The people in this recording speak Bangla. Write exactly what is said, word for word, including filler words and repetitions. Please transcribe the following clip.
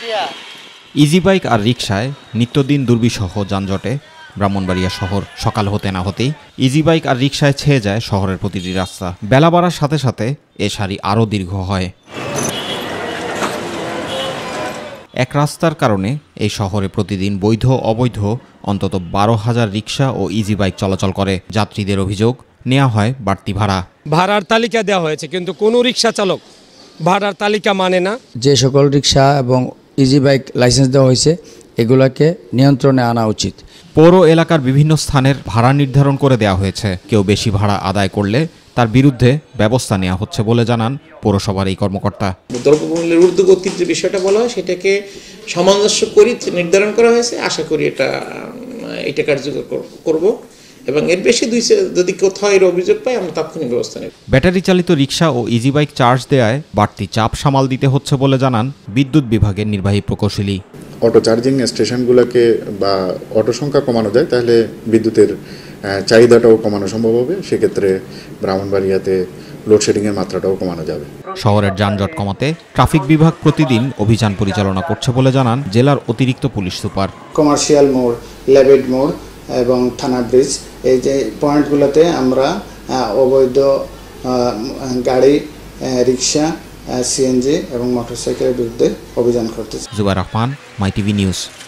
ইজি বাইক আর রিকশায় নিত্যদিন দুর্বিষহ যানজটে ব্রাহ্মণবাড়িয়া শহর সকাল হতে না হতেই ইজি বাইক আর রিকশায় ছেয়ে যায় শহরের প্রতিটি রাস্তা। বেলা বাড়ার সাথে সাথে এ সারি আরও দীর্ঘ হয়। এক রাস্তার কারণে এই শহরে প্রতিদিন বৈধ অবৈধ অন্তত বারো হাজার রিকশা ও ইজি বাইক চলাচল করে। যাত্রীদের অভিযোগ, নেওয়া হয় বাড়তি ভাড়া। ভাড়ার তালিকা দেওয়া হয়েছে কিন্তু কোনো রিকশা চালক ভাড়ার তালিকা মানে না। যে সকল রিকশা এবং ইজি বাইক লাইসেন্স দেওয়া হয়েছে এগুলোকে নিয়ন্ত্রণে আনা উচিত। পৌর এলাকার বিভিন্ন স্থানের ভাড়া নির্ধারণ করে দেওয়া হয়েছে। কেউ বেশি ভাড়া আদায় করলে তার বিরুদ্ধে ব্যবস্থা নেওয়া হচ্ছে বলে জানান পৌরসভার এই কর্মকর্তা। দ্রব্যমূল্যের ঊর্ধ্বগতির যে বিষয়টা বলা হয় সেটাকে সামঞ্জস্য করে নির্ধারণ করা হয়েছে। আশা করি এটা এটা কার্যকর করব এবং এর বেশি দুই যদি কোথাও এর অভিযোগ পাই আমরা তাৎক্ষণিক ব্যবস্থা নেব। ব্যাটারি চালিত রিকশা ও ইজি বাইক চার্জ দেওয়ায় বাড়তি চাপ সামাল দিতে হচ্ছে বলে জানান বিদ্যুৎ বিভাগের নির্বাহী প্রকৌশলী। অটো চার্জিং স্টেশনগুলোকে বা অটো সংখ্যা কমানো যায় তাহলে বিদ্যুতের চাহিদাটাও কমানো সম্ভব হবে। সেক্ষেত্রে ব্রাহ্মণবাড়িয়াতে লোডশেডিংয়ের মাত্রাটাও কমানো যাবে। শহরের যানজট কমাতে ট্রাফিক বিভাগ প্রতিদিন অভিযান পরিচালনা করছে বলে জানান জেলার অতিরিক্ত পুলিশ সুপার। কমার্শিয়াল মোড়, লেভেড মোড় এবং থানা ব্রিজ এই যে পয়েন্টগুলোতে আমরা অবৈধ গাড়ি, রিক্সা, সিএনজি এবং মোটরসাইকেলের বিরুদ্ধে অভিযান করতেছি। Zubair Rahman, MyTV news.